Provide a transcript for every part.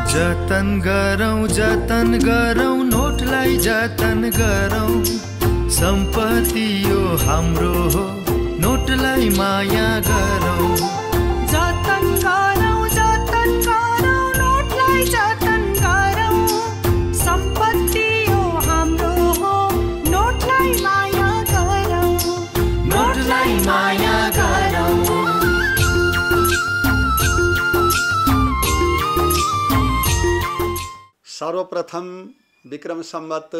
जतन गरौँ नोटलाई जतन गरौँ, सम्पत्ति यो हाम्रो हो, नोटलाई माया गरौँ। जतन गरौँ नोटलाई जतन गरौँ, सम्पत्ति यो हाम्रो हो, नोटलाई माया गरौँ, नोटलाई माया गरौँ। सर्वप्रथम विक्रम सम्वत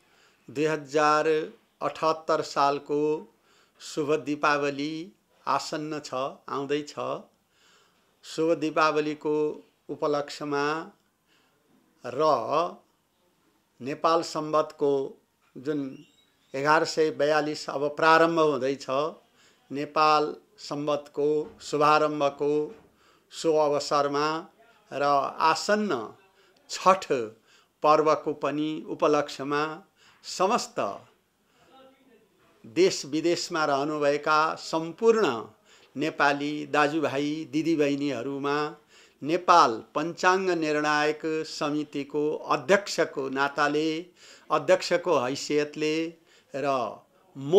2078 सालको शुभ दीपावली आसन्न छ, आउँदैछ। शुभ दीपावलीको उपलक्ष्यमा र नेपाल सम्वतको जुन 1142 अब प्रारम्भ हुँदैछ, नेपाल सम्वतको शुभारम्भको शुभ अवसरमा र आसन्न छठ पर्वको पनि उपलक्ष्यमा समस्त देश विदेशमा रहनुभएका सम्पूर्ण नेपाली दाजुभाइ दिदीबहिनीहरूमा नेपाल पञ्चाङ्ग निर्णायक समितिको अध्यक्षको नाताले, अध्यक्षको हैसियतले र म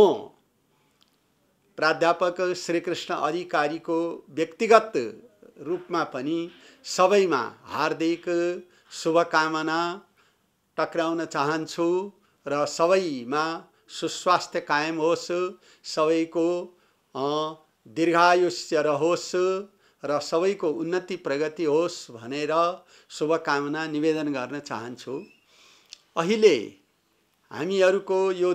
प्राध्यापक श्रीकृष्ण अधिकारीको व्यक्तिगत रूपमा पनि सबैमा हार्दिक शुभकामना टक्राउन चाहन्छु र सबैमा सुस्वास्थ्य कायम होस्, सबैको दीर्घायुष्य रहोस् र सबैको उन्नति प्रगति होस् भनेर शुभकामना निवेदन गर्न चाहन्छु। अहिले हामीहरूको यो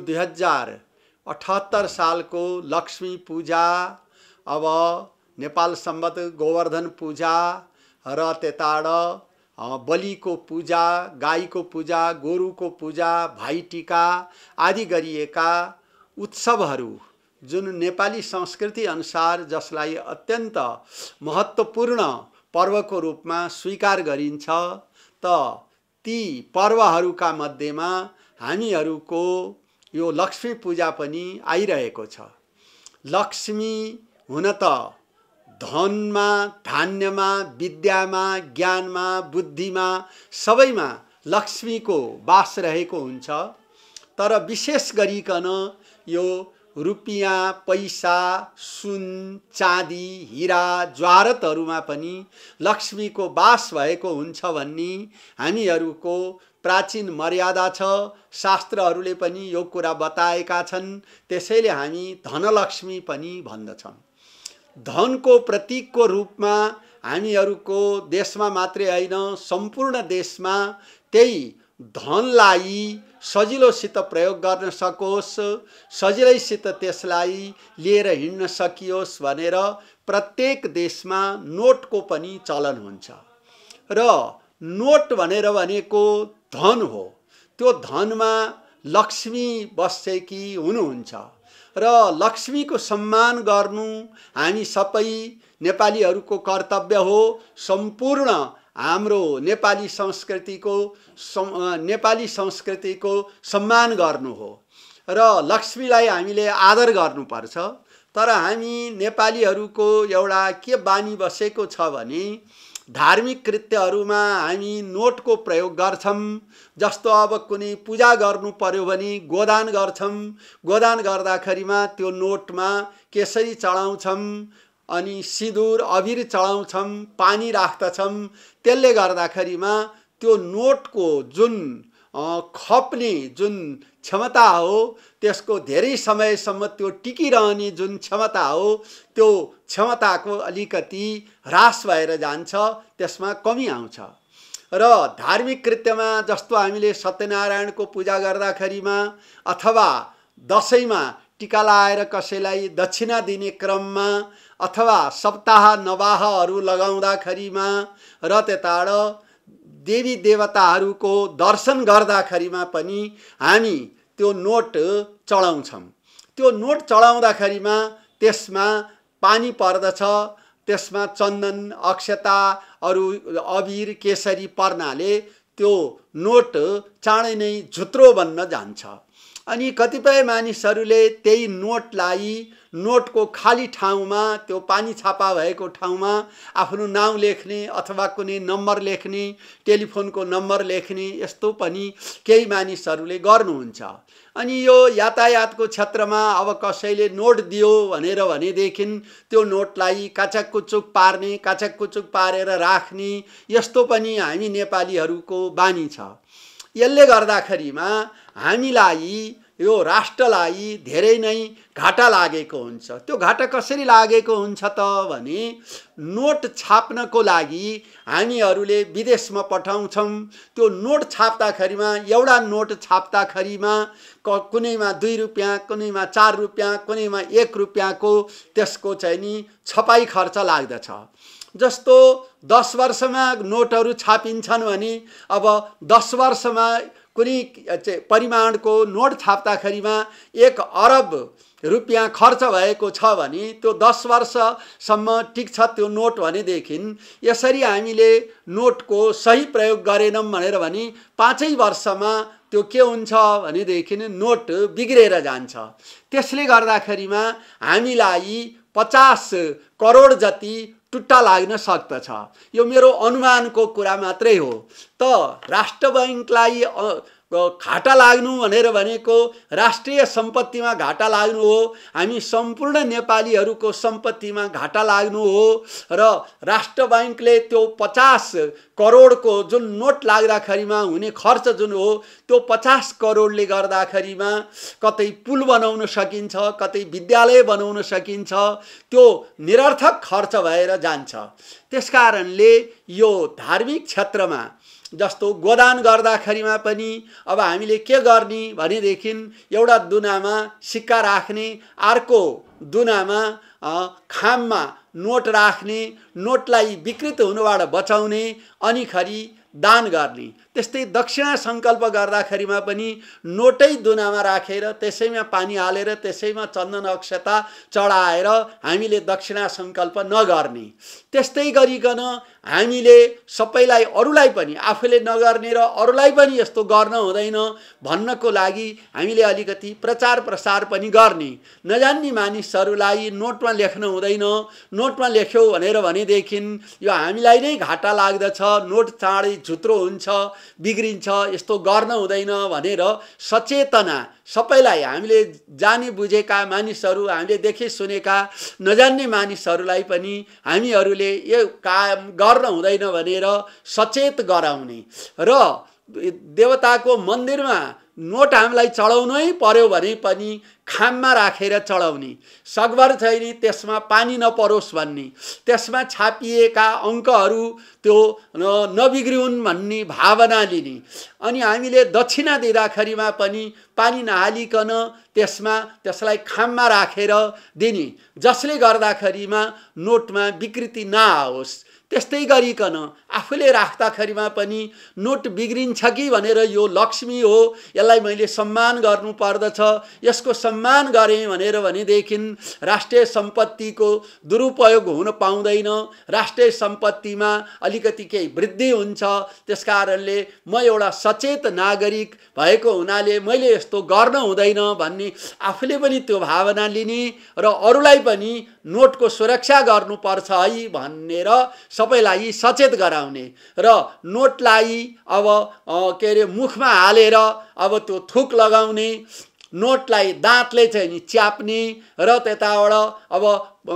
2078 सालको लक्ष्मी पूजा, अब नेपाल सम्वत गोवर्धन पूजा र त्यताड बलिको पूजा, गाईको पूजा, गोरुको पूजा, भाइटिका आदि गरिएका उत्सवहरू जुन नेपाली संस्कृति अनुसार जसलाई अत्यन्त महत्त्वपूर्ण पर्वको रूपमा स्वीकार गरिन्छ, त ती पर्वहरूका मध्येमा हामीहरूको यो लक्ष्मी पूजा पनि आइरहेको छ। लक्ष्मी हुन त धनमा, धान्यमा, विद्यामा, ज्ञानमा, बुद्धिमा सबैमा लक्ष्मीको वास रहेको हुन्छ। तर विशेष गरिकन यो रुपियाँ, पैसा, सुन, चाँदी, हिरा, ज्वारतहरूमा पनि लक्ष्मीको वास भएको हुन्छ भन्ने हामीहरूको प्राचीन मर्यादा छ। शास्त्रहरूले पनि यो कुरा बताएका छन्। त्यसैले हामी धनलक्ष्मी पनि भन्दछौँ। धनको प्रतीकको रूपमा हामीहरूको देशमा मात्रै होइन, सम्पूर्ण देशमा त्यही धनलाई सजिलोसित प्रयोग गर्न सकोस्, सजिलैसित त्यसलाई लिएर हिँड्न सकियोस् भनेर प्रत्येक देशमा नोटको पनि चलन हुन्छ। र नोट भनेर भनेको धन हो। त्यो धनमा लक्ष्मी बसेकी हुनुहुन्छ र लक्ष्मीको सम्मान गर्नु हामी सबै नेपालीहरूको कर्तव्य हो। सम्पूर्ण हाम्रो नेपाली संस्कृतिको सम्मान गर्नु हो र लक्ष्मीलाई हामीले आदर गर्नुपर्छ। तर हामी नेपालीहरूको एउटा के बानी बसेको छ भने धार्मिक कृत्यहरूमा हामी नोटको प्रयोग गर्छौँ। जस्तो अब कुनै पूजा गर्नु पर्यो भने गोदान गर्छौँ। गोदान गर्दाखेरिमा त्यो नोटमा केसरी चढाउँछौँ, अनि सिन्दुर अबिर चढाउँछौँ, पानी राख्दछौँ। त्यसले गर्दाखेरिमा त्यो नोटको जुन खप्ने जुन क्षमता हो, त्यसको धेरै समयसम्म त्यो टिकिरहने जुन क्षमता हो, त्यो क्षमताको अलिकति ह्रास भएर जान्छ, त्यसमा कमी आउँछ। र धार्मिक कृत्यमा जस्तो हामीले सत्यनारायणको पूजा गर्दाखेरिमा अथवा दसैँमा टिका लगाएर कसैलाई दक्षिणा दिने क्रममा अथवा सप्ताह नवाहहरू लगाउँदाखेरिमा र त्यताड देवी देवताहरूको दर्शन गर्दाखेरिमा पनि हामी त्यो नोट चढाउँछौँ। त्यो नोट चढाउँदाखेरिमा त्यसमा पानी पर्दछ, त्यसमा चन्दन, अक्षता, अरू अबिर, केसरी पर्नाले त्यो नोट चाँडै नै झुत्रो बन्न जान्छ। अनि कतिपय मानिसहरूले त्यही नोटलाई नोटको खाली ठाउँमा त्यो पानी छापा भएको ठाउँमा आफ्नो नाउँ लेख्ने अथवा कुनै नम्बर लेख्ने टेलिफोनको नम्बर लेख्ने यस्तो पनि केही मानिसहरूले गर्नुहुन्छ। अनि यो यातायातको क्षेत्रमा अब कसैले नोट दियो भनेदेखि त्यो नोटलाई काचककुचुक पार्ने काचककुचुक पारेर राख्ने यस्तो पनि हामी नेपालीहरूको बानी छ। यसले गर्दाखेरिमा हामीलाई यो राष्ट्रलाई धेरै नै घाटा लागेको हुन्छ। त्यो घाटा कसरी लागेको हुन्छ त भने नोट छाप्नको लागि हामीहरूले विदेशमा पठाउँछौँ। त्यो नोट छाप्दाखेरिमा एउटा नोट छाप्दाखेरिमा कुनैमा 2 रुपियाँ कुनैमा 4 रुपियाँ कुनैमा 1 रुपियाँको त्यसको चाहिँ नि छपाई खर्च लाग्दछ। जस्तो 10 वर्षमा नोटहरू छापिन्छन् भने अब 10 वर्षमा कुनै परिमाणको नोट छाप्दाखेरिमा 1 अरब रुपियाँ खर्च भएको छ भने त्यो 10 वर्षसम्म ठिक छ त्यो नोट भनेदेखि यसरी हामीले नोटको सही प्रयोग गरेनौँ भनेर भने 5 वर्षमा त्यो के हुन्छ भनेदेखि नोट बिग्रेर जान्छ। त्यसले गर्दाखेरिमा हामीलाई 50 करोड जति टुट्टा लाग्न सक्दछ। यो मेरो अनुमानको कुरा मात्रै हो। त राष्ट्र बैंकलाई घाटा लाग्नु भनेर भनेको राष्ट्रिय सम्पत्तिमा घाटा लाग्नु हो। हामी सम्पूर्ण नेपालीहरूको सम्पत्तिमा घाटा लाग्नु हो र राष्ट्र बैंकले त्यो 50 करोडको जुन नोट लाग्दाखेरिमा हुने खर्च जुन हो त्यो 50 करोडले गर्दाखेरिमा कतै पुल बनाउन सकिन्छ कतै विद्यालय बनाउन सकिन्छ। त्यो निरर्थक खर्च भएर जान्छ। त्यसकारणले यो धार्मिक क्षेत्रमा जस्तो गोदान गर्दाखेरिमा पनि अब हामीले के गर्ने भनेदेखि एउटा दुनामा सिक्का राख्ने अर्को दुनामा खाममा नोट राख्ने नोटलाई विकृत हुनबाट बचाउने अनि खरी दान गर्ने। त्यस्तै दक्षिणा सङ्कल्प गर्दाखेरिमा पनि नोटै दुनामा राखेर त्यसैमा पानी हालेर त्यसैमा चन्दन अक्षता चढाएर हामीले दक्षिणा सङ्कल्प नगर्ने। त्यस्तै गरिकन हामीले सबैलाई अरूलाई पनि आफूले नगर्ने र अरूलाई पनि यस्तो गर्न हुँदैन भन्नको लागि हामीले अलिकति प्रचार प्रसार पनि गर्ने। नजान्ने मानिसहरूलाई नोटमा लेख्न हुँदैन। नोटमा लेख्यो भनेदेखि यो हामीलाई नै घाटा लाग्दछ। नोट चाँडै झुत्रो हुन्छ बिग्रिन्छ यस्तो गर्न हुँदैन भनेर सचेतना सबैलाई हामीले जानी बुझेका मानिसहरू हामीले देखे सुनेका नजान्ने मानिसहरूलाई पनि हामीहरूले यो काम गर्न हुँदैन भनेर सचेत गराउने र देवताको मन्दिरमा नोट हामीलाई चढाउनै पर्यो भने पनि खाममा राखेर चढाउने। सकभर छैन त्यसमा पानी नपरोस् भन्ने त्यसमा छापिएका अङ्कहरू त्यो नबिग्रिउन् भन्ने भावना लिने। अनि हामीले दक्षिणा दिँदाखेरिमा पनि पानी नहालिकन त्यसलाई खाममा राखेर दिने जसले गर्दाखेरिमा नोटमा विकृति नआओस्। त्यस्तै गरिकन आफूले राख्दाखेरिमा पनि नोट बिग्रिन्छ कि भनेर यो लक्ष्मी हो यसलाई मैले सम्मान गर्नु पर्दछ। यसको सम्मान गरेँ भनेदेखि राष्ट्रिय सम्पत्तिको दुरुपयोग हुन पाउँदैन। राष्ट्रिय सम्पत्तिमा अलिकति केही वृद्धि हुन्छ। त्यसकारणले म एउटा सचेत नागरिक भएको हुनाले मैले यस्तो गर्न हुँदैन भन्ने आफूले पनि त्यो भावना लिने र अरूलाई पनि नोटको सुरक्षा गर्नुपर्छ है भनेर सबैलाई सचेत गराउने र नोटलाई अब मुखमा हालेर अब त्यो थुक लगाउने नोटलाई दाँतले चाहिँ नि च्याप्ने र त्यताबाट अब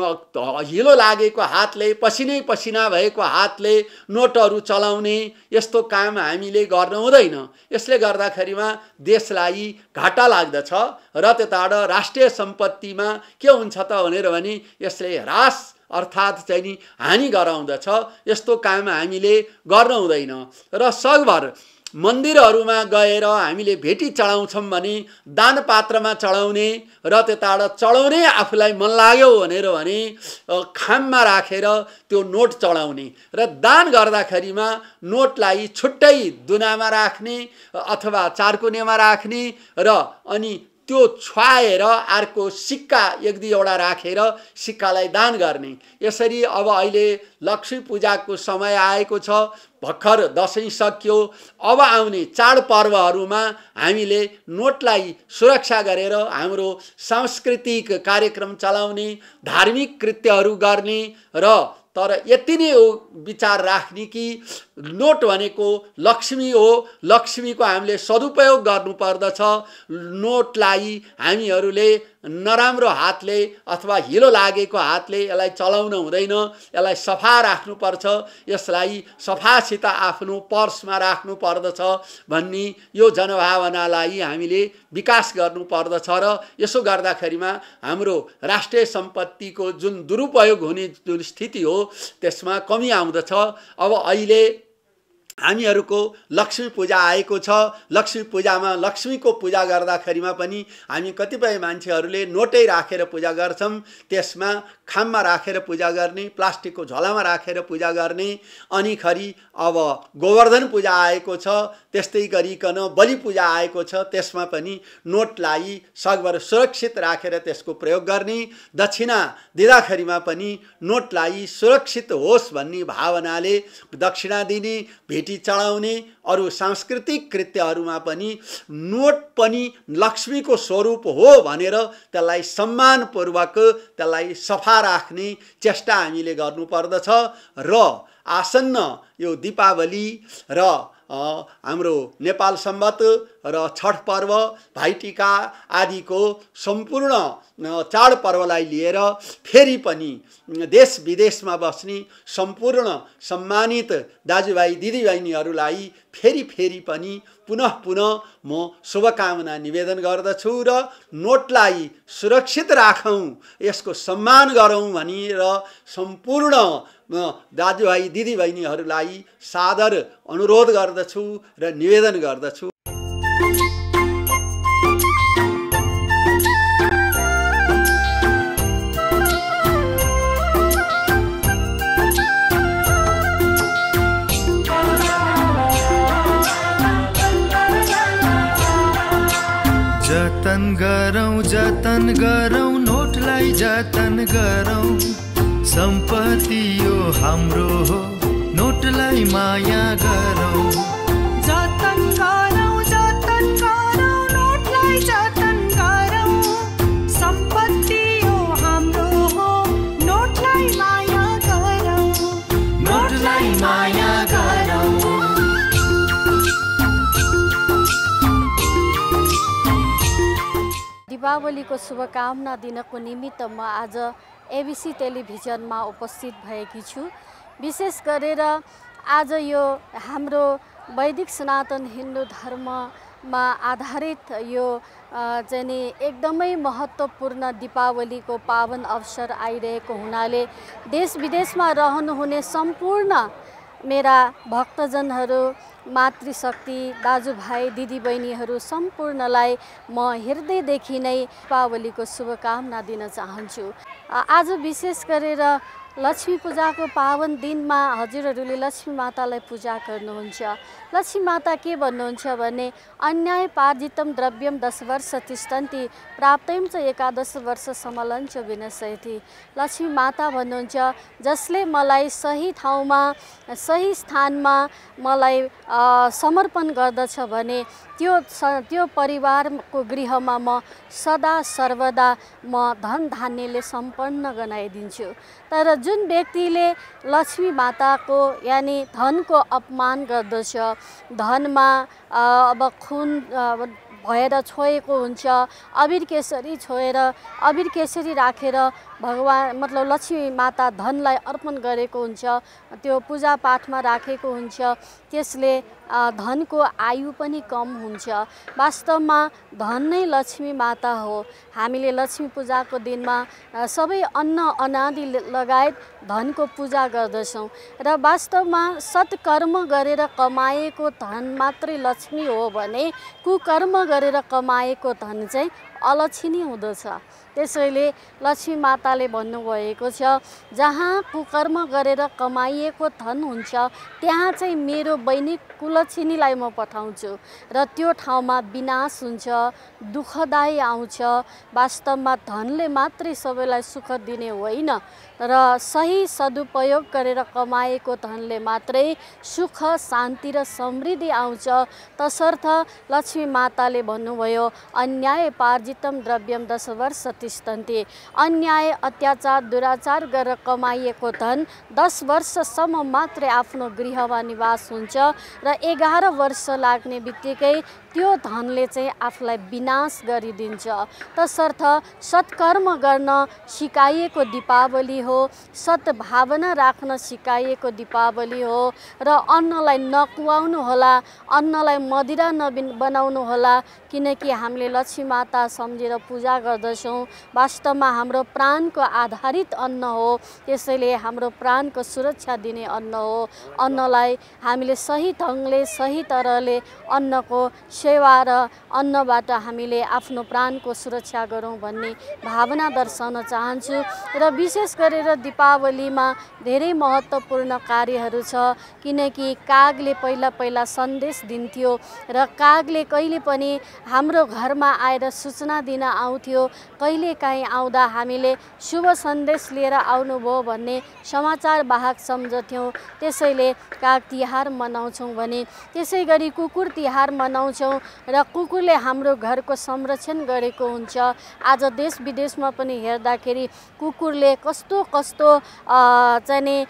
हिलो लागेको हातले पसिनै पसिना भएको हातले नोटहरू चलाउने यस्तो काम हामीले गर्न हुँदैन। यसले गर्दाखेरिमा देशलाई घाटा लाग्दछ र त्यताबाट राष्ट्रिय सम्पत्तिमा के हुन्छ त भनेर भने यसले ह्रास अर्थात् चाहिँ नि हानि गराउँदछ। यस्तो काम हामीले गर्न हुँदैन र सकभर मन्दिरहरूमा गएर हामीले भेटी चढाउँछौँ भने दान पात्रमा चढाउने र त्यताबाट चढाउने आफूलाई मन लाग्यो भनेर भने खाममा राखेर त्यो नोट चढाउने र दान गर्दाखेरिमा नोटलाई छुट्टै दुनामा राख्ने अथवा चारकुनेमा राख्ने र अनि त्यो छुवाएर अर्को सिक्का एक दुईवटा राखेर सिक्कालाई दान गर्ने। यसरी अब अहिले लक्ष्मी पूजाको समय आएको छ, भर्खर दसैँ सक्यो। अब आउने चाडपर्वहरूमा हामीले नोटलाई सुरक्षा गरेर हाम्रो सांस्कृतिक कार्यक्रम चलाउने, धार्मिक कृत्यहरू गर्ने र तर यति नै हो विचार राख्ने कि नोट भनेको लक्ष्मी हो, लक्ष्मीको हामीले सदुपयोग गर्नुपर्दछ। नोटलाई हामीहरूले नराम्रो हातले अथवा हिलो लागेको हातले यसलाई चलाउन हुँदैन, यसलाई सफा राख्नुपर्छ, यसलाई सफासित आफ्नो पर्समा राख्नु पर्दछ भन्ने यो जनभावनालाई हामीले विकास गर्नुपर्दछ र यसो गर्दाखेरिमा हाम्रो राष्ट्रिय सम्पत्तिको जुन दुरुपयोग हुने जुन स्थिति हो त्यसमा कमी आउँदछ। अब अहिले हामीहरूको लक्ष्मी पूजा आएको छ। लक्ष्मी पूजामा लक्ष्मीको पूजा गर्दाखेरिमा पनि हामी कतिपय मान्छेहरूले नोटै राखेर पूजा गर्छौँ, त्यसमा खाममा राखेर पूजा गर्ने, प्लास्टिकको झोलामा राखेर पूजा गर्ने। अनि खरि अब गोवर्धन पूजा आएको छ, त्यस्तै गरिकन बलि पूजा आएको छ, त्यसमा पनि नोटलाई सकभर सुरक्षित राखेर त्यसको प्रयोग गर्ने। दक्षिणा दिँदाखेरिमा पनि नोटलाई सुरक्षित होस् भन्ने भावनाले दक्षिणा दिने, भेटी चढाउने, अरू सांस्कृतिक कृत्यहरूमा पनि नोट पनि लक्ष्मीको स्वरूप हो भनेर त्यसलाई सम्मानपूर्वक त्यसलाई सफा राख्ने चेष्टा हामीले गर्नुपर्दछ। र आसन्न यो दीपावली र हाम्रो नेपाल सम्वत र छठ पर्व, भाइटिका आदिको सम्पूर्ण चाडपर्वलाई लिएर फेरि पनि देश विदेशमा बस्ने सम्पूर्ण सम्मानित दाजुभाइ दिदीबहिनीहरूलाई फेरि पनि पुनः म शुभकामना निवेदन गर्दछु र नोटलाई सुरक्षित राखौँ, यसको सम्मान गरौँ भनेर सम्पूर्ण दाजुभाइ दिदीबहिनीहरूलाई सादर अनुरोध गर्दछु र निवेदन गर्दछु। जतन गरौँ नोटलाई जतन गरौँ, सम्पत्ति यो हाम्रो हो, नोटलाई माया गरौँ। जतन गरौँ नोटलाई जतन गरौँ, सम्पत्ति यो हाम्रो हो, नोटलाई माया गरौँ, नोटलाई माया गरौँ। दीपावलीको शुभकामना दिनको निमित्त म आज एबिसी टेलिभिजनमा उपस्थित भएकी छु। विशेष गरेर आज यो हाम्रो वैदिक सनातन हिन्दू धर्ममा आधारित यो चाहिँ नि एकदमै महत्त्वपूर्ण दीपावलीको पावन अवसर आइरहेको हुनाले देश विदेशमा रहनुहुने सम्पूर्ण मेरा भक्तजनहरू, मातृशक्ति, दाजुभाइ दिदीबहिनीहरू सम्पूर्णलाई म हृदयदेखि नै दीपावलीको शुभकामना दिन चाहन्छु। आज विशेष गरेर लक्ष्मी पूजाको पावन दिनमा हजुरहरूले लक्ष्मी मातालाई पूजा गर्नुहुन्छ। लक्ष्मी माता के भन्नुहुन्छ भने अन्याय पार्जितम द्रव्यम 10 वर्ष तिष्ठन्ति प्राप्तैम च 11 वर्ष समलञ्च विनशयति। लक्ष्मी माता भन्नुहुन्छ जसले मलाई सही ठाउँमा सही स्थानमा मलाई समर्पण गर्दछ भने त्यो परिवारको गृहमा म सदा सर्वदा म धन धान्यले सम्पन्न गराइदिन्छु। तर जुन व्यक्तिले लक्ष्मी माताको यानि धनको अपमान गर्दछ, धनमा अब खुन भएर छोएको हुन्छ, अबिर केसरी छोएर अबिर केसरी राखेर भगवान मतलब लक्ष्मी माता धनलाई अर्पण गरेको हुन्छ, त्यो पूजा पाठमा राखेको हुन्छ, त्यसले धनको आयु पनि कम हुन्छ। वास्तवमा धन नै लक्ष्मी माता हो। हामीले लक्ष्मी पूजाको दिनमा सबै अन्न अनादि लगायत धनको पूजा गर्दछौँ र वास्तवमा सत्कर्म गरेर कमाएको धन मात्रै लक्ष्मी हो भने कुकर्म गरेर कमाएको धन चाहिँ अलक्षिनी हुँदछ। त्यसैले लक्ष्मी माताले भन्नुभएको छ जहाँ कुकर्म गरेर कमाइएको धन हुन्छ त्यहाँ चाहिँ मेरो बहिनी कुलक्षिनीलाई म पठाउँछु र त्यो ठाउँमा विनाश हुन्छ, दुःखदायी आउँछ। वास्तवमा धनले मात्रै सबैलाई सुख दिने होइन र सही सदुपयोग गरेर कमाएको धनले मात्रै सुख, शान्ति र समृद्धि आउँछ। तसर्थ लक्ष्मी माताले भन्नुभयो अन्याय पार्जितम द्रव्यम 10 वर्ष तिष्ठन्ति। अन्याय, अत्याचार, दुराचार गरेर कमाइएको धन 10 वर्षसम्म मात्रै आफ्नो गृहमा निवास हुन्छ र 11 वर्ष लाग्ने बित्तिकै त्यो धनले चाहिँ आफूलाई विनाश गरिदिन्छ। तसर्थ सत्कर्म गर्न सिकाइएको दीपावली हो, सद्भावना राख्न सिकाइएको दीपावली हो र अन्नलाई नकुवाउनु होला, अन्नलाई मदिरा बनाउनु होला, किनकि हामीले लक्ष्मी माता सम्झेर पूजा गर्दछौँ। वास्तवमा हाम्रो प्राणको आधारित अन्न हो, त्यसैले हाम्रो प्राणको सुरक्षा दिने अन्न हो। अन्नलाई हामीले सही ढङ्गले, सही तरहले अन्नको सेवा र अन्नबाट हामीले आफ्नो प्राणको सुरक्षा गरौँ भन्ने भावना दर्शाउन चाहन्छु। र विशेष गरेर दीपावलीमा धेरै महत्त्वपूर्ण कार्यहरू छ, किनकि कागले पहिला सन्देश दिन्थ्यो र कागले कहिले पनि हाम्रो घरमा आएर सूचना दिन आउँथ्यो। कहिलेकाहीँ आउँदा हामीले शुभ सन्देश लिएर आउनुभयो भन्ने समाचार वाहक सम्झथ्यौँ। त्यसैले काग तिहार मनाउँछौँ भने त्यसै गरी कुकुर तिहार मनाउँछौँ र कुकुरले हाम्रो घरको संरक्षण गरेको हुन्छ। आज देश विदेशमा पनि हेर्दाखेरि कुकुरले कस्तो चाहिँ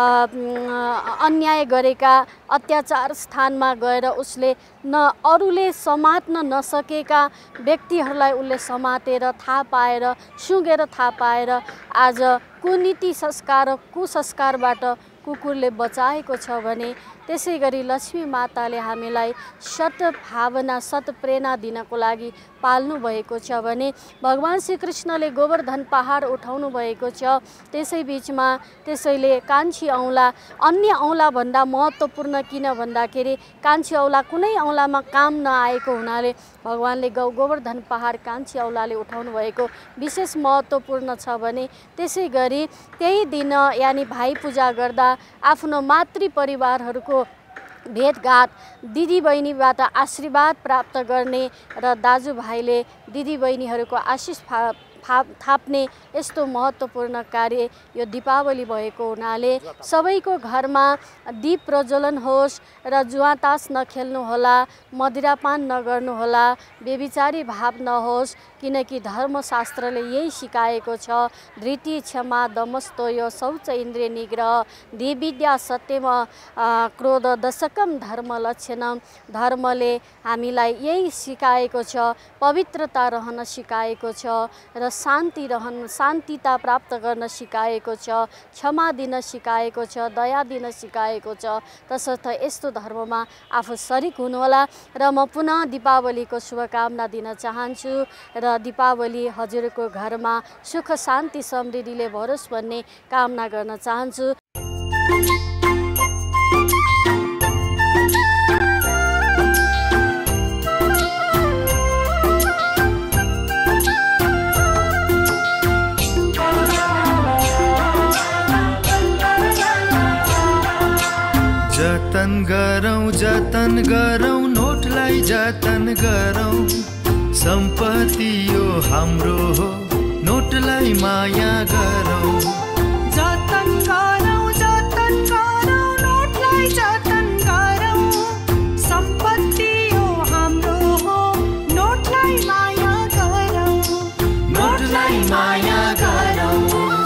अन्याय गरेका, अत्याचार स्थानमा गएर उसले अरूले समात्न नसकेका व्यक्तिहरूलाई उसले समातेर थाहा पाएर, सुँघेर थाहा पाएर आज कुनीति संस्कार, कुसंस्कारबाट कुकुरले बचाएको छ भने त्यसै गरी लक्ष्मी माताले हामीलाई सद्भावना, सत्प्रेरणा दिनको लागि पाल्नु भएको छ भने भगवान श्रीकृष्णले गोवर्धन पहाड उठाउनु भएको छ। त्यसै बिचमा त्यसैले कान्छी औँला अन्य औँलाभन्दा महत्त्वपूर्ण किन भन्दाखेरि कान्छी औँला कुनै औँलामा काम नआएको हुनाले भगवानले गोवर्धन पहाड कान्छी औँलाले उठाउनु भएको विशेष महत्त्वपूर्ण छ भने त्यसै गरी त्यही दिन यानि भाइ पूजा गर्दा आफ्नो मातृ परिवारहरूको भेटघाट, दिदीबहिनीबाट आशीर्वाद प्राप्त गर्ने र दाजुभाइले दिदीबहिनीहरूको आशिष थाप्ने यस्तो महत्त्वपूर्ण कार्य यो दीपावली भएको हुनाले सबैको घरमा दीप प्रज्वलन होस् र जुवातास नखेल्नुहोला, मदिरापान नगर्नुहोला, व्यभिचारी भाव नहोस्, किनकि धर्मशास्त्रले यही सिकाएको छ। धृति, क्षमा, दमस्तोय, शौच, इन्द्रिय निग्रह, देविद्या, सत्यम, क्रोध, दशकम धर्म लक्षणम। धर्मले हामीलाई यही सिकाएको छ, पवित्रता रहन सिकाएको छ र शान्तिता प्राप्त गर्न सिकाएको छ, क्षमा दिन सिकाएको छ, दया दिन सिकाएको छ। तसर्थ यस्तो धर्ममा आफू शरीक हुनुहोला र म पुनः दीपावलीको शुभकामना दिन चाहन्छु र दीपावली हजुरको घरमा सुख, शान्ति, समृद्धिले भरोस् भन्ने कामना गर्न चाहन्छु। जतन गरौँ नोटलाई जतन गरौँ, सम्पत्ति यो हाम्रो हो, नोटलाई माया गरौँ। जतन गरौँ नोटलाई जतन गरौँ, सम्पत्ति यो हाम्रो हो, नोटलाई माया गरौँ, नोटलाई माया गरौँ।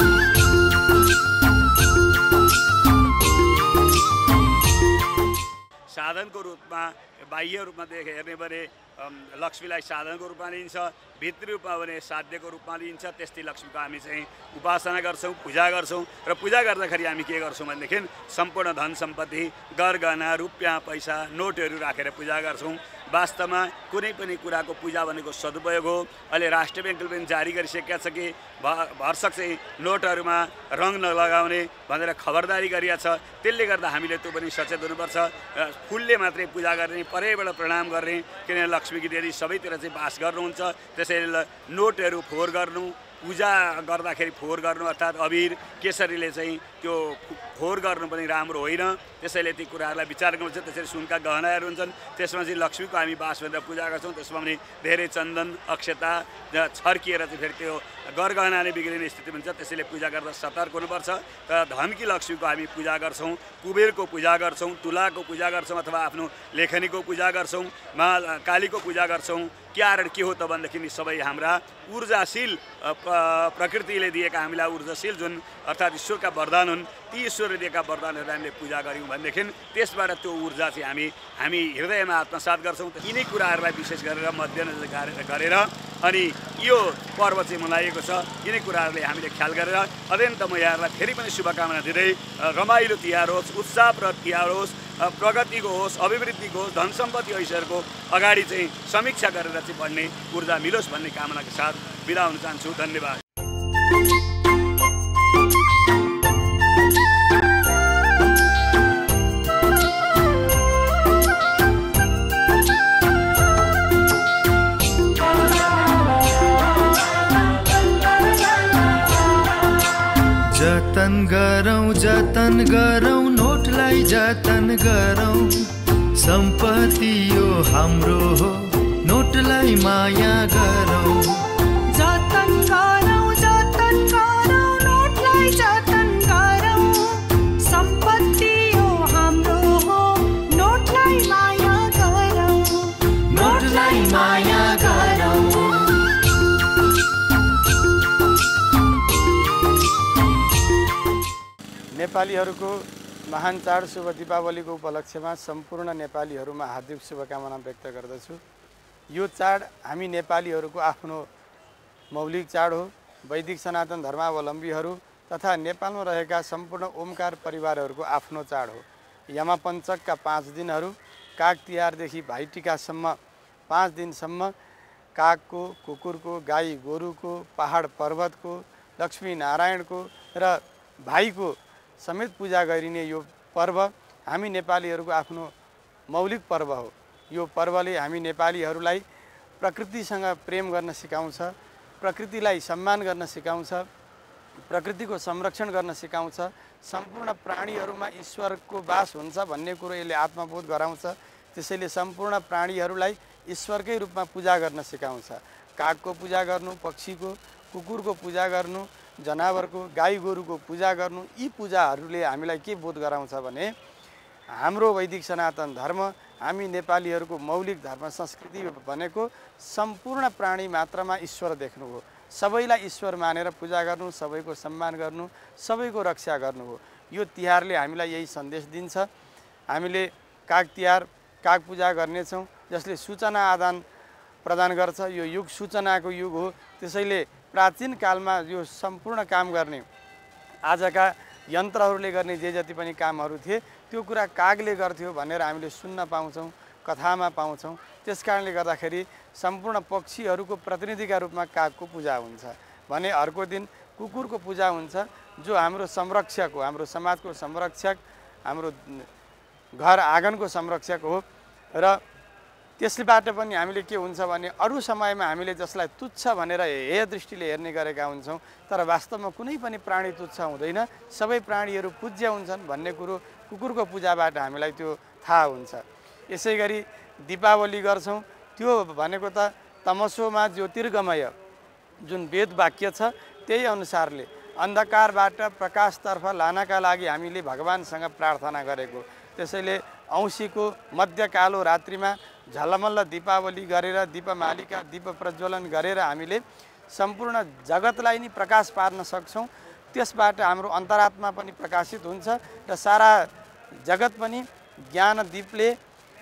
साधनको रूपमा, बाह्य रूपमा हेर्ने भने लक्ष्मीलाई साधनको रूपमा लिइन्छ, भित्री रूपमा भने साध्यको रूपमा लिइन्छ। त्यस्तै लक्ष्मीको हामी चाहिँ उपासना गर्छौँ, पूजा गर्छौँ र पूजा गर्दाखेरि हामी के गर्छौँ भनेदेखि सम्पूर्ण धन सम्पत्ति, गरगहना, रुपियाँ, पैसा, नोटहरू राखेर पूजा गर्छौँ। वास्तवमा कुनै पनि कुराको पूजा भनेको सदुपयोग हो। अहिले राष्ट्रिय ब्याङ्कले पनि जारी गरिसकेका छ कि भरसक चाहिँ नोटहरूमा रङ नलगाउने भनेर खबरदारी गरिया छ। त्यसले गर्दा हामीले त्यो पनि सचेत हुनुपर्छ। फुलले मात्रै पूजा गर्ने, परैबाट प्रणाम गर्ने, किनभने लक्ष्मीकी देवी सबैतिर चाहिँ बास गर्नुहुन्छ। त्यसैले नोटहरू फोहोर गर्नु, पूजा गर्दाखेरि फोहोर गर्नु अर्थात् अबिर केसरीले चाहिँ त्यो फोहोर गर्नु पनि राम्रो होइन। त्यसैले ती कुराहरूलाई विचार गर्नुपर्छ। त्यसरी सुनका गहनाहरू हुन्छन्, त्यसमा चाहिँ लक्ष्मीको हामी बास भनेर पूजा गर्छौँ। त्यसमा पनि धेरै चन्दन अक्षता छर्किएर चाहिँ फेरि त्यो गरगहनाले बिग्रिने स्थिति हुन्छ। त्यसैले पूजा गर्दा सतर्क हुनुपर्छ। तर धनकी लक्ष्मीको हामी पूजा गर्छौँ, कुबेरको पूजा गर्छौँ, तुलाको पूजा गर्छौँ अथवा आफ्नो लेखनीको पूजा गर्छौँ, कालीको पूजा गर्छौँ। कारण के हो त भन्दाखेरि सबै हाम्रा ऊर्जाशील प्रकृतिले दिएका हामीलाई ऊर्जाशील जुन अर्थात् ईश्वरका वरदान हुन्, ती ईश्वरले दिएका वरदानहरू हामीले पूजा गऱ्यौँ भनेदेखि त्यसबाट त्यो ऊर्जा चाहिँ हामी हृदयमा आत्मसात गर्छौँ। यिनै कुराहरूलाई विशेष गरेर मध्यनजर गरेर अनि यो पर्व चाहिँ मनाइएको छ। यिनै कुराहरूले हामीले ख्याल गरेर अत्यन्त म यहाँहरूलाई फेरि पनि शुभकामना दिँदै रमाइलो तिहार होस्, उत्साहप्रद तिहार होस्, प्रगतिको होस्, अभिवृद्धिको होस्, धन सम्पत्ति ऐश्वर्यको अगाडि चाहिँ समीक्षा गरेर चाहिँ बढ्ने ऊर्जा मिलोस् भन्ने कामनाका साथ बिदा हुन चाहन्छु। धन्यवाद। जतन गरौँ नोटलाई जतन गरौँ, सम्पत्ति यो हाम्रो हो, नोटलाई माया गरौँ। जतन गरौँ नोटलाई जतन गरौँ, सम्पत्ति यो हाम्रो हो, नोटलाई माया गरौँ। नोटलाई माया गरौँ। नेपालीहरूको महान चाड शुभ दीपावलीको उपलक्ष्यमा सम्पूर्ण नेपालीहरूमा हार्दिक शुभकामना व्यक्त गर्दछु। यो चाड हामी नेपालीहरूको आफ्नो मौलिक चाड हो। वैदिक सनातन धर्मावलम्बीहरू तथा नेपालमा रहेका सम्पूर्ण ओमकार परिवारहरूको आफ्नो चाड हो। यमापञ्चकका 5 दिनहरू, काग तिहारदेखि भाइटिकासम्म 5 दिनसम्म कागको, कुकुरको, गाई गोरुको, पहाड पर्वतको, लक्ष्मी नारायणको र भाइको समेत पूजा गरिने यो पर्व हामी नेपालीहरूको आफ्नो मौलिक पर्व हो। यो पर्वले हामी नेपालीहरूलाई प्रकृतिसँग प्रेम गर्न सिकाउँछ, प्रकृतिलाई सम्मान गर्न सिकाउँछ, प्रकृतिको संरक्षण गर्न सिकाउँछ, सम्पूर्ण प्राणीहरूमा ईश्वरको वास हुन्छ भन्ने कुरो यसले आत्मबोध गराउँछ। त्यसैले सम्पूर्ण प्राणीहरूलाई ईश्वरकै रूपमा पूजा गर्न सिकाउँछ। कागको पूजा गर्नु, पक्षीको, कुकुरको पूजा गर्नु, जनावरको, गाई गोरुको पूजा गर्नु, यी पूजाहरूले हामीलाई के बोध गराउँछ भने हाम्रो वैदिक सनातन धर्म, हामी नेपालीहरूको मौलिक धर्म संस्कृति भनेको सम्पूर्ण प्राणी मात्रामा ईश्वर देख्नु हो। सबैलाई ईश्वर मानेर पूजा गर्नु, सबैको सम्मान गर्नु, सबैको रक्षा गर्नु हो। यो तिहारले हामीलाई यही सन्देश दिन्छ। हामीले काग तिहार, काग पूजा गर्नेछौँ जसले सूचना आदान प्रदान गर्छ। यो युग सूचनाको युग हो। त्यसैले प्राचीन कालमा यो सम्पूर्ण काम गर्ने आजका यन्त्रहरूले गर्ने जे जति पनि कामहरू थिए त्यो कुरा कागले गर्थ्यो भनेर हामीले सुन्न पाउँछौँ, कथामा पाउँछौँ। त्यसकारणले गर्दाखेरि सम्पूर्ण पक्षीहरूको प्रतिनिधिका रूपमा कागको पूजा हुन्छ भने अर्को दिन कुकुरको पूजा हुन्छ जो हाम्रो संरक्षक हो, हाम्रो समाजको संरक्षक, हाम्रो घर आँगनको संरक्षक हो। र त्यसबाट पनि हामीले के हुन्छ भने अरू समयमा हामीले जसलाई तुच्छ भनेर हेय दृष्टिले हेर्ने गरेका हुन्छौँ, तर वास्तवमा कुनै पनि प्राणी तुच्छ हुँदैन, सबै प्राणीहरू पूज्य हुन्छन् भन्ने कुरो कुकुरको पूजाबाट हामीलाई त्यो थाहा हुन्छ। यसै गरी दीपावली गर्छौँ। त्यो भनेको त तमसोमा ज्योतिर्गमय जुन वेद वाक्य छ त्यही अनुसारले अन्धकारबाट प्रकाशतर्फ लानका लागि हामीले भगवानसँग प्रार्थना गरेको। त्यसैले औँसीको मध्यकालो रात्रिमा झलमल्ल दीपावली गरेर दीपमालिका दीप प्रज्वलन गरेर हामीले सम्पूर्ण जगतलाई नै प्रकाश पार्न सक्छौँ। त्यसबाट हाम्रो अन्तरात्मा पनि प्रकाशित हुन्छ र सारा जगत पनि ज्ञान दीपले,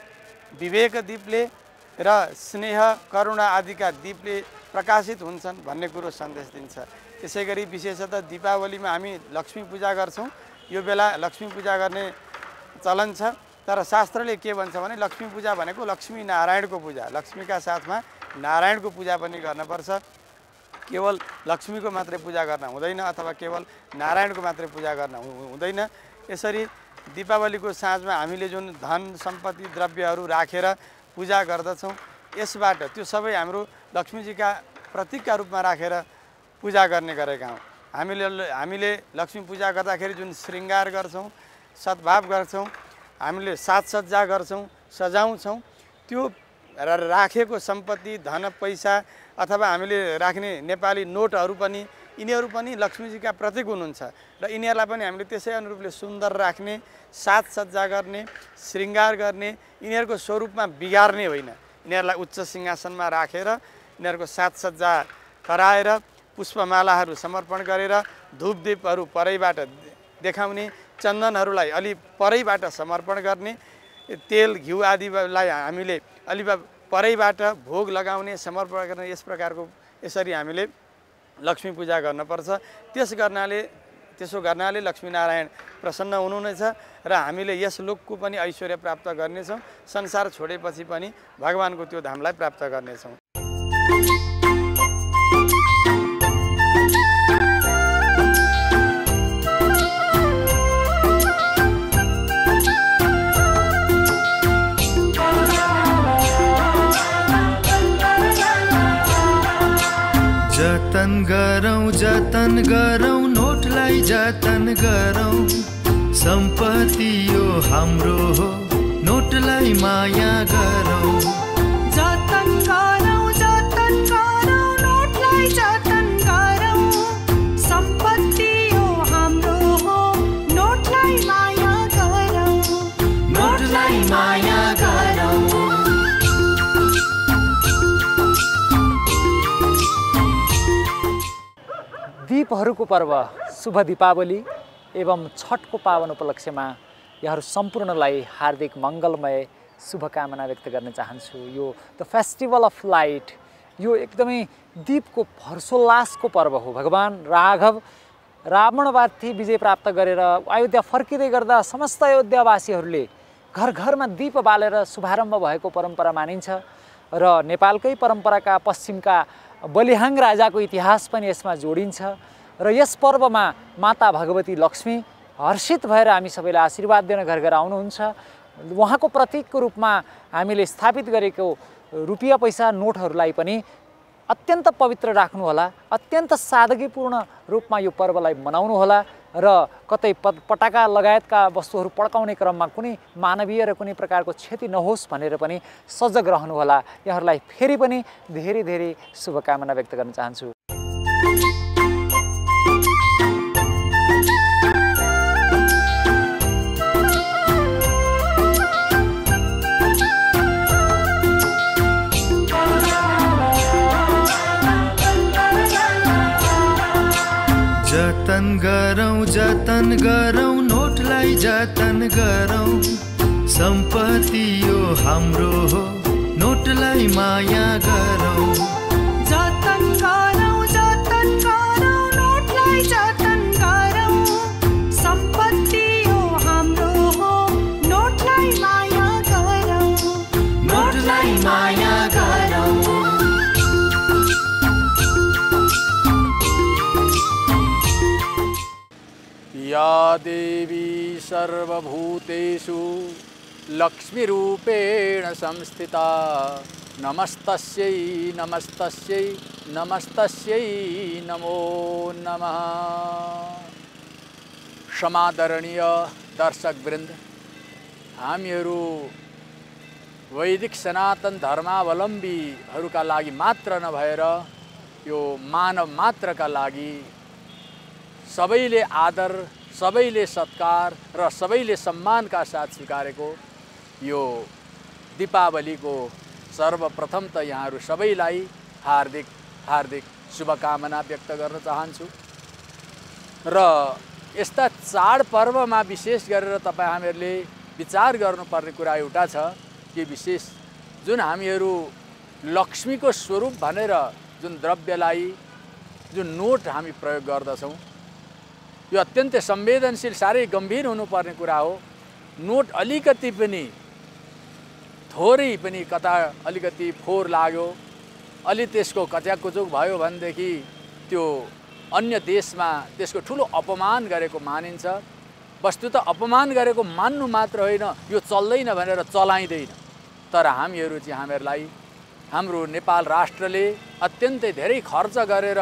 विवेक दीपले र स्नेह करुणा आदिका दीपले प्रकाशित हुन्छन् भन्ने कुरो सन्देश दिन्छ। त्यसै गरी विशेषतः दीपावलीमा हामी लक्ष्मी पूजा गर्छौँ। यो बेला लक्ष्मी पूजा गर्ने चलन छ। तर शास्त्रले के भन्छ भने लक्ष्मी पूजा भनेको लक्ष्मी नारायणको पूजा, लक्ष्मीका साथमा नारायणको पूजा पनि गर्नुपर्छ। केवल लक्ष्मीको मात्रै पूजा गर्न हुँदैन अथवा केवल नारायणको मात्रै पूजा गर्न हुँदैन। यसरी दीपावलीको साँझमा हामीले जुन धन सम्पत्ति द्रव्यहरू राखेर पूजा गर्दछौँ, यसबाट त्यो सबै हाम्रो लक्ष्मीजीका प्रतीकका रूपमा राखेर पूजा गर्ने गरेका हौँ। हामीले लक्ष्मी पूजा गर्दाखेरि जुन श्रृङ्गार गर्छौँ, सद्भाव गर्छौँ, हामीले साजसज्जा गर्छौँ, सजाउँछौँ, त्यो राखेको सम्पत्ति धन पैसा अथवा हामीले राख्ने नेपाली नोटहरू पनि यिनीहरू पनि लक्ष्मीजीका प्रतीक हुनुहुन्छ र यिनीहरूलाई पनि हामीले त्यसै अनुरूपले सुन्दर राख्ने, साजसज्जा गर्ने, श्रृङ्गार गर्ने, यिनीहरूको स्वरूपमा बिगार्ने होइन। यिनीहरूलाई उच्च सिंहासनमा राखेर यिनीहरूको साजसज्जा गराएर पुष्पमालाहरू समर्पण गरेर धूपदीपहरू परैबाट देखाउने, चन्दनहरूलाई अलि परैबाट समर्पण गर्ने, तेल घिउ आदिलाई हामीले अलि परैबाट भोग लगाउने, समर्पण गर्ने, यसरी हामीले लक्ष्मी पूजा गर्नुपर्छ। त्यसो गर्नाले लक्ष्मीनारायण प्रसन्न हुनुहुनेछ र हामीले यस लोकको पनि ऐश्वर्य प्राप्त गर्नेछौँ, संसार छोडेपछि पनि भगवानको त्यो धामलाई प्राप्त गर्नेछौँ। जतन गरौँ नोटलाई जतन गरौँ, सम्पत्ति यो हाम्रो हो, नोटलाई माया गरौँ। जतन गरौँ नोटलाई जतन गरौँ, सम्पत्ति यो हाम्रो हो, नोटलाई माया गरौँ। नोटलाई माया गरौँ। दीपहरूको पर्व शुभ दीपावली एवं छठको पावन उपलक्ष्यमा यहाँहरू सम्पूर्णलाई हार्दिक मङ्गलमय शुभकामना व्यक्त गर्न चाहन्छु। यो द फेस्टिभल अफ लाइट, यो एकदमै दीपको हर्षोल्लासको पर्व हो। भगवान राघव रावणमाथि विजय प्राप्त गरेर अयोध्या फर्किँदै गर्दा समस्त अयोध्यावासीहरूले घर घरमा दीप बालेर शुभारम्भ भएको परम्परा मानिन्छ र नेपालकै परम्पराका पश्चिमका बलिहाङ राजाको इतिहास पनि यसमा जोडिन्छ र यस पर्वमा माता भगवती लक्ष्मी हर्षित भएर हामी सबैलाई आशीर्वाद दिन घर घर आउनुहुन्छ। उहाँको प्रतीकको रूपमा हामीले स्थापित गरेको रुपियाँ पैसा नोटहरूलाई पनि अत्यन्त पवित्र राख्नुहोला, अत्यन्त सादगीपूर्ण रूपमा यो पर्वलाई मनाउनुहोला र कतै पटाका लगायतका वस्तुहरू पड्काउने क्रममा कुनै मानवीय र कुनै प्रकारको क्षति नहोस् भनेर पनि सजग रहनुहोला। यहाँहरूलाई फेरि पनि धेरै धेरै शुभकामना व्यक्त गर्न चाहन्छु। जतन गरौँ नोटलाई जतन गरौँ, सम्पत्ति यो हाम्रो हो, नोटलाई माया गरौँ। जतन गरौँ नोटलाई जतन गरौँ, सम्पत्ति यो हाम्रो हो, नोटलाई माया गरौँ। नोटलाई माया गरौँ। या देवी सर्वभूतेषु लक्ष्मीरूपेण संस्थिता, नमस्तस्यै नमस्तस्यै नमस्तस्यै नमो नमः। समादरणीय दर्शकवृन्द, हामीहरू वैदिक सनातन धर्मावलम्बीहरूका लागि मात्र नभएर यो मानव मात्रका लागि सबैले आदर, सबैले सत्कार र सबैले सम्मानका साथ स्वीकारेको यो दीपावलीको सर्वप्रथम त यहाँहरू सबैलाई हार्दिक हार्दिक शुभकामना व्यक्त गर्न चाहन्छु। र यस्ता चाडपर्वमा विशेष गरेर तपाईँ हामीहरूले विचार गर्नुपर्ने कुरा एउटा छ कि विशेष जुन हामीहरू लक्ष्मीको स्वरूप भनेर जुन द्रव्यलाई, जुन नोट हामी प्रयोग गर्दछौँ, यो अत्यन्तै संवेदनशील, साह्रै गम्भीर हुनुपर्ने कुरा हो। नोट अलिकति पनि थोरै पनि कता अलिकति फोहोर लाग्यो, अलि त्यसको कच्याकुचुक भयो भनेदेखि त्यो अन्य देशमा त्यसको ठुलो अपमान गरेको मानिन्छ। वस्तुतः अपमान गरेको मान्नु मात्र होइन, यो चल्दैन भनेर चलाइँदैन। तर हामीहरू चाहिँ हामीहरूलाई हाम्रो नेपाल राष्ट्रले अत्यन्तै धेरै खर्च गरेर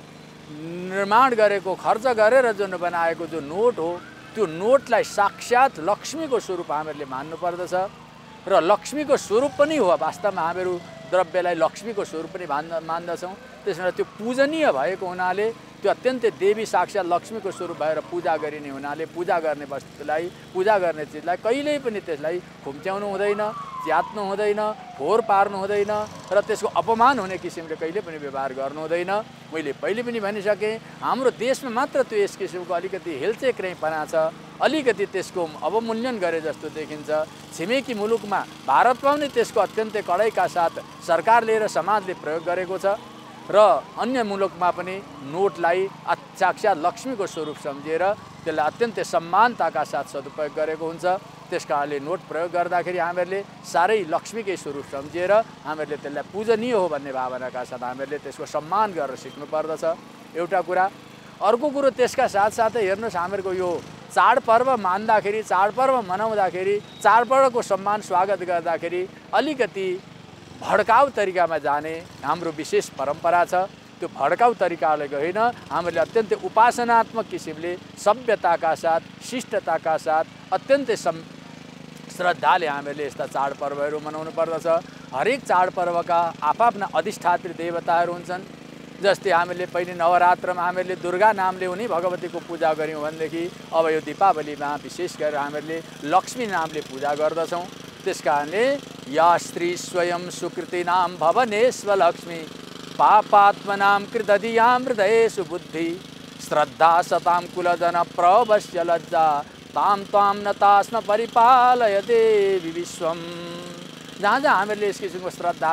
निर्माण गरेको, खर्च गरेर जुन बनाएको जो नोट हो, त्यो नोटलाई साक्षात लक्ष्मीको स्वरूप हामीहरूले मान्नुपर्दछ। र लक्ष्मीको स्वरूप पनि हो, वास्तवमा हामीहरू द्रव्यलाई लक्ष्मीको स्वरूप पनि मान्दछौँ। त्यसमा त्यो पूजनीय भएको हुनाले, त्यो अत्यन्तै देवी साक्षात लक्ष्मीको स्वरूप भएर पूजा गरिने हुनाले पूजा गर्ने वस्तुलाई, पूजा गर्ने चिजलाई कहिल्यै पनि त्यसलाई खुम्च्याउनु हुँदैन, च्यात्नु हुँदैन, फोहोर पार्नु हुँदैन र त्यसको अपमान हुने किसिमले कहिले पनि व्यवहार गर्नु हुँदैन। मैले पहिले पनि भनिसकेँ, हाम्रो देशमा मात्र त्यो यस किसिमको अलिकति हेल्चेक्र्याइपना छ, अलिकति त्यसको अवमूल्यन गरे जस्तो देखिन्छ। छिमेकी मुलुकमा, भारतमा पनि त्यसको अत्यन्तै कडाइका साथ सरकारले र समाजले प्रयोग गरेको छ र अन्य मुलुकमा पनि नोटलाई साक्षात लक्ष्मीको स्वरूप सम्झेर त्यसलाई अत्यन्तै सम्मानताका साथ सदुपयोग गरेको हुन्छ। त्यस कारणले नोट प्रयोग गर्दाखेरि हामीहरूले साह्रै लक्ष्मीकै स्वरूप सम्झेर हामीहरूले त्यसलाई पूजनीय हो भन्ने भावनाका साथ हामीहरूले त्यसको सम्मान गरेर सिक्नुपर्दछ, एउटा कुरा। अर्को कुरो त्यसका साथसाथै हेर्नुहोस्, हामीहरूको यो चाडपर्व मान्दाखेरि, चाडपर्व मनाउँदाखेरि, चाडपर्वको सम्मान स्वागत गर्दाखेरि अलिकति भड्काउ तरिकामा जाने हाम्रो विशेष परम्परा छ। त्यो भड्काउ तरिकाले होइन, हामीले अत्यन्तै उपासनात्मक किसिमले सभ्यताका साथ, शिष्टताका साथ, अत्यन्तै श्रद्धाले हामीहरूले यस्ता चाडपर्वहरू मनाउनु पर्दछ। हरेक चाडपर्वका आफ्ना अधिष्ठात्री देवताहरू हुन्छन्। जस्तै हामीले पहिले नवरात्रमा हामीहरूले दुर्गा नामले उनी भगवतीको पूजा गऱ्यौँ भनेदेखि अब यो दीपावलीमा विशेष गरेर हामीहरूले लक्ष्मी नामले पूजा गर्दछौँ। त्यस कारणले या स्त्री स्वयं सुकृतिनाम भवनेश्वलक्ष्मी पापात्मनां कृदधियां हृदयेषु बुद्धि श्रद्धा सतां कुलजन प्रवश्य लज्जा ताम त्वां नतास्म परिपालय देवी विश्वम। जहाँ जहाँ हामीहरूले यस किसिमको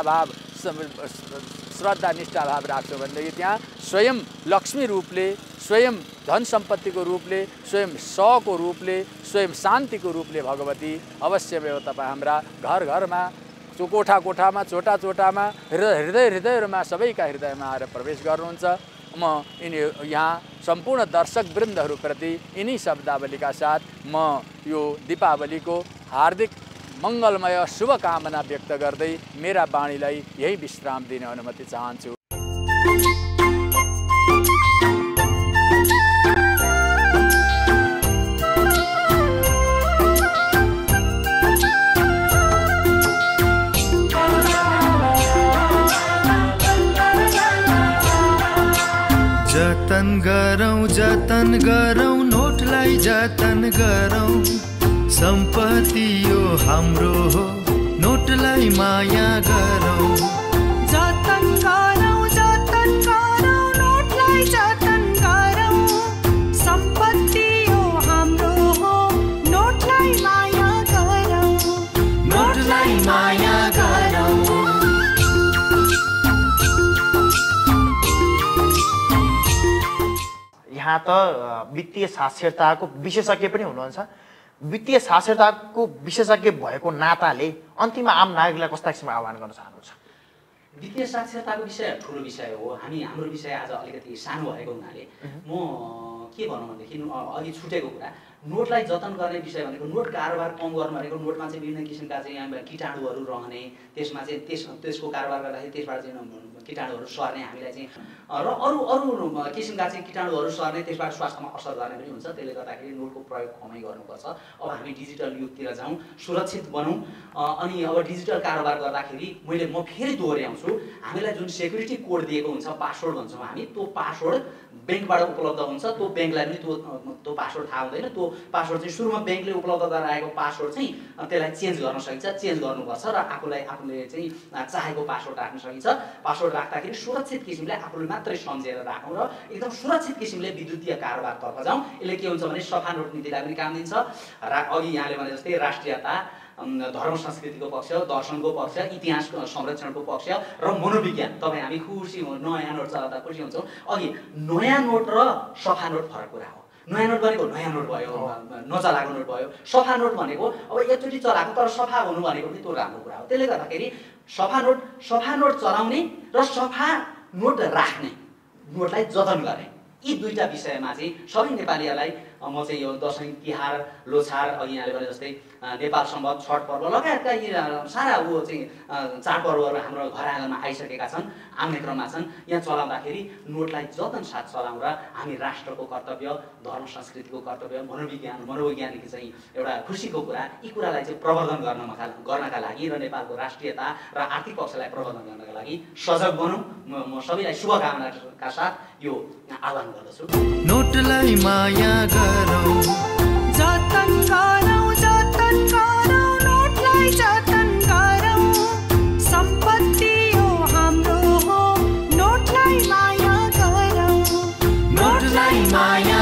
श्रद्धा निष्ठा भाव राख्छौँ भनेदेखि त्यहाँ स्वयं लक्ष्मी रूपले, स्वयं धन सम्पत्तिको रूपले, स्वयं सको रूपले, स्वयं शान्तिको रूपले भगवती अवश्यमेव तपाईँ हाम्रा घर घरमा, कोठा कोठामा, चोटा चोटामा, हृदय हृदयहरूमा, सबैका हृदयमा आएर प्रवेश गर्नुहुन्छ। म यहाँ सम्पूर्ण दर्शक वृन्दहरूप्रति यिनै शब्दावलीका साथ म यो दीपावलीको हार्दिक मङ्गलमय शुभकामना व्यक्त गर्दै मेरा बाणीलाई यही विश्राम दिने अनुमति चाहन्छु। जतन गरौँ नोटलाई जतन गरौँ, सम्पत्ति यो हाम्रो हो, नोटलाई माया गरौँ। जतन गरौँ नोटलाई जतन गरौँ, सम्पत्ति यो हाम्रो हो, नोटलाई माया गरौँ। नोटलाई माया गरौँ। यहाँ त वित्तीय साक्षरताको विशेषज्ञ पनि हुनुहुन्छ। वित्तीय साक्षरताको विशेषज्ञ भएको नाताले अन्तिममा आम नागरिकलाई कस्ता किसिमको आह्वान गर्न चाहनुहुन्छ? वित्तीय साक्षरताको विषय ठुलो विषय हो। हाम्रो विषय आज अलिकति सानो भएको हुनाले म के भनौँ भनेदेखि अघि छुटेको कुरा, नोटलाई जतन गर्ने विषय भनेको नोट कारोबार कम गर्नु भनेको नोटमा चाहिँ विभिन्न किसिमका चाहिँ यहाँ कीटाणुहरू रहने, त्यसमा चाहिँ त्यसको कारोबार गर्दाखेरि त्यसबाट चाहिँ कीटाणुहरू सर्ने, हामीलाई चाहिँ र अरू किसिमका चाहिँ कीटाणुहरू सर्ने, त्यसबाट स्वास्थ्यमा असर गर्ने पनि हुन्छ। त्यसले गर्दाखेरि नोटको प्रयोग कमै गर्नुपर्छ। अब हामी डिजिटल युगतिर जाउँ, सुरक्षित बनौँ। अनि अब डिजिटल कारोबार गर्दाखेरि म फेरि दोहोऱ्याउँछु, हामीलाई जुन सेक्युरिटी कोड दिएको हुन्छ, पासवर्ड भन्छौँ हामी, त्यो पासवर्ड ब्याङ्कबाट उपलब्ध हुन्छ। त्यो ब्याङ्कलाई पनि त्यो पासवर्ड थाहा हुँदैन। त्यो पासवर्ड चाहिँ सुरुमा ब्याङ्कले उपलब्ध गराएको पासवर्ड चाहिँ त्यसलाई चेन्ज गर्न सकिन्छ, चेन्ज गर्नुपर्छ र आफूले चाहिँ चाहेको पासवर्ड राख्न सकिन्छ। पासवर्ड राख्दाखेरि सुरक्षित किसिमले आफूले मात्रै सम्झेर राखौँ र एकदम सुरक्षित किसिमले विद्युतीय कारोबारतर्फ जाउँ। यसले के हुन्छ भने सफा नोट नीतिलाई पनि काम दिन्छ। अघि यहाँले भने जस्तै राष्ट्रियता, धर्म संस्कृतिको पक्ष, दर्शनको पक्ष, इतिहास संरक्षणको पक्ष र मनोविज्ञान। तपाईँ हामी खुसी नयाँ नोट चलाउँदा खुसी हुन्छौँ। अघि नयाँ नोट र सफा नोट फरक कुरा हो। नयाँ नोट भनेको नयाँ नोट भयो, नचलाएको नोट भयो। सफा नोट भनेको अब एकचोटि चलाएको तर सफा हुनु भनेको पनि त्यो राम्रो कुरा हो। त्यसले गर्दाखेरि सफा नोट चलाउने र सफा नोट राख्ने, नोटलाई जतन गर्ने, यी दुईटा विषयमा चाहिँ सबै नेपालीहरूलाई म चाहिँ यो दसैँ तिहार लोछार अघि यहाँले भने जस्तै नेपाल सम्बत छठ पर्व लगायतका यी सारा चाहिँ चाडपर्वहरू हाम्रो घर आँगनमा आइसकेका छन्, आउने क्रममा छन्। यहाँ चलाउँदाखेरि नोटलाई जतन साथ चलाउँ र हामी राष्ट्रको कर्तव्य, धर्म संस्कृतिको कर्तव्य, मनोवैज्ञानिक चाहिँ एउटा खुसीको कुरा, यी कुरालाई चाहिँ प्रवर्धन गर्नका लागि र नेपालको राष्ट्रियता र आर्थिक पक्षलाई प्रवर्धन गर्नका लागि सजग बनौँ। म सबैलाई शुभकामनाका साथ यो आह्वान गर्दछु। नोटलाई माया गरौँ, जतन गरौँ, जतन गरौँ, नोटलाई जतन गरौँ। सम्पत्ति हो हाम्रो हो, नोटलाई माया गरौँ, नोटलाई माया